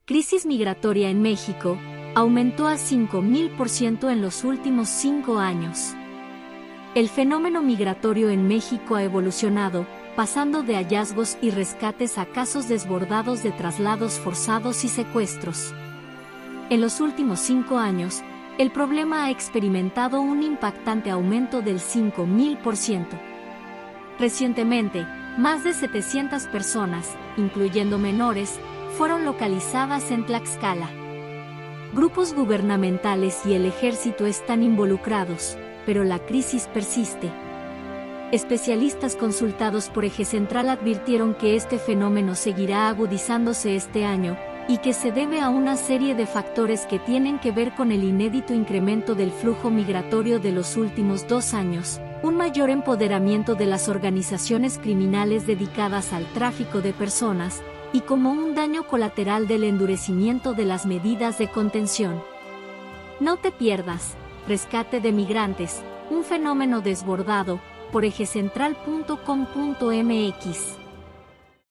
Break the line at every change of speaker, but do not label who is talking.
Crisis migratoria en México aumentó a 5.000% en los últimos 5 años. El fenómeno migratorio en México ha evolucionado, pasando de hallazgos y rescates a casos desbordados de traslados forzados y secuestros. En los últimos 5 años, el problema ha experimentado un impactante aumento del 5.000%. Recientemente, más de 700 personas, incluyendo menores, fueron localizadas en Tlaxcala. Grupos gubernamentales y el ejército están involucrados, pero la crisis persiste. Especialistas consultados por Eje Central advirtieron que este fenómeno seguirá agudizándose este año, y que se debe a una serie de factores que tienen que ver con el inédito incremento del flujo migratorio de los últimos 2 años, un mayor empoderamiento de las organizaciones criminales dedicadas al tráfico de personas, y como un daño colateral del endurecimiento de las medidas de contención. No te pierdas, Rescate de Migrantes, un fenómeno desbordado, por ejecentral.com.mx.